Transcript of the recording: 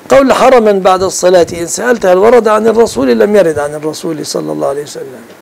قول حرما بعد الصلاة إن سألت هل ورد عن الرسول لم يرد عن الرسول صلى الله عليه وسلم.